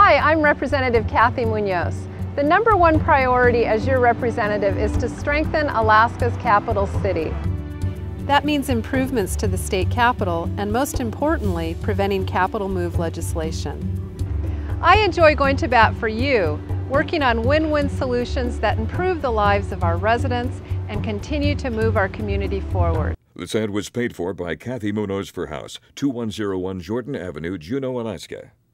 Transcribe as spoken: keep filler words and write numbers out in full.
Hi, I'm Representative Cathy Munoz. The number one priority as your representative is to strengthen Alaska's capital city. That means improvements to the state capitol and, most importantly, preventing capital move legislation. I enjoy going to bat for you, working on win-win solutions that improve the lives of our residents and continue to move our community forward. This ad was paid for by Cathy Munoz for House, two one zero one Jordan Avenue, Juneau, Alaska.